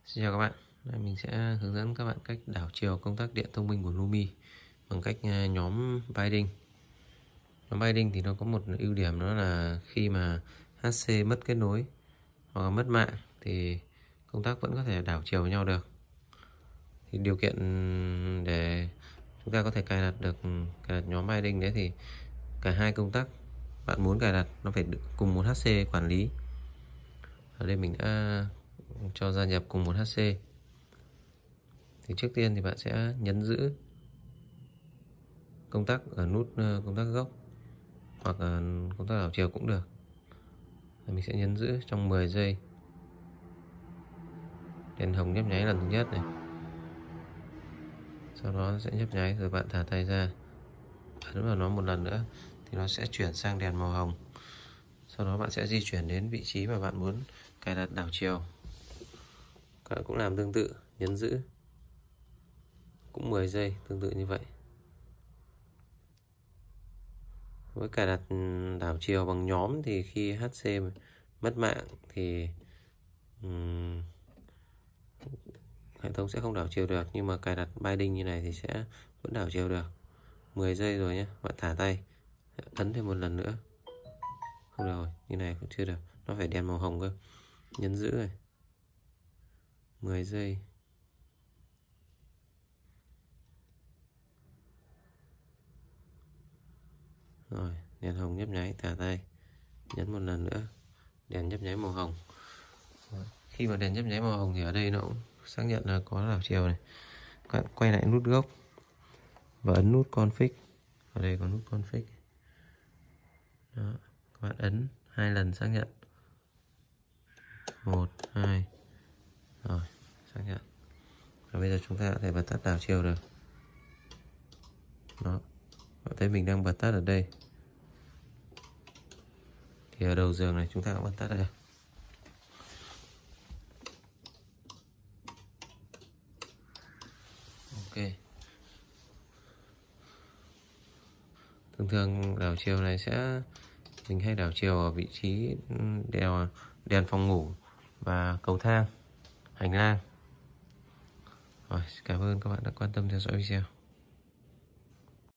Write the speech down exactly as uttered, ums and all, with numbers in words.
Xin chào các bạn. Đây, mình sẽ hướng dẫn các bạn cách đảo chiều công tắc điện thông minh của Lumi bằng cách à, nhóm binding. Nhóm binding thì nó có một ưu điểm, đó là khi mà hát xê mất kết nối hoặc là mất mạng thì công tắc vẫn có thể đảo chiều với nhau được. Thì điều kiện để chúng ta có thể cài đặt được cài đặt nhóm binding đấy thì cả hai công tắc bạn muốn cài đặt nó phải cùng một hát xê quản lý. Ở đây mình đã cho gia nhập cùng một hát xê. Thì trước tiên thì bạn sẽ nhấn giữ công tắc ở nút công tắc gốc hoặc là công tắc đảo chiều cũng được. Mình sẽ nhấn giữ trong mười giây. Đèn hồng nhấp nháy lần thứ nhất này, sau đó sẽ nhấp nháy rồi bạn thả tay ra, ấn vào nó một lần nữa thì nó sẽ chuyển sang đèn màu hồng. Sau đó bạn sẽ di chuyển đến vị trí mà bạn muốn cài đặt đảo chiều. Các bạn cũng làm tương tự, nhấn giữ cũng mười giây, tương tự như vậy. Với cài đặt đảo chiều bằng nhóm thì khi hát xê mất mạng thì um, hệ thống sẽ không đảo chiều được, nhưng mà cài đặt binding như này thì sẽ vẫn đảo chiều được. Mười giây rồi nhé, bạn thả tay, ấn thêm một lần nữa. Không được rồi, như này cũng chưa được, nó phải đèn màu hồng cơ. Nhấn giữ này, mười giây. Rồi, đèn hồng nhấp nháy, thả tay, nhấn một lần nữa, đèn nhấp nháy màu hồng. Khi mà đèn nhấp nháy màu hồng thì ở đây nó cũng xác nhận là có đảo chiều này. Các bạn quay lại nút gốc và ấn nút config. Ở đây có nút config. Đó, các bạn ấn hai lần xác nhận. Một, hai. Rồi, xác nhận. Và bây giờ chúng ta có thể bật tắt đảo chiều được. Đó, bạn thấy mình đang bật tắt ở đây. Thì ở đầu giường này chúng ta cũng bật tắt đây. Ok. Thường thường đảo chiều này sẽ mình hay đảo chiều ở vị trí đèn, đèn phòng ngủ và cầu thang, hành lang. Rồi, cảm ơn các bạn đã quan tâm theo dõi video.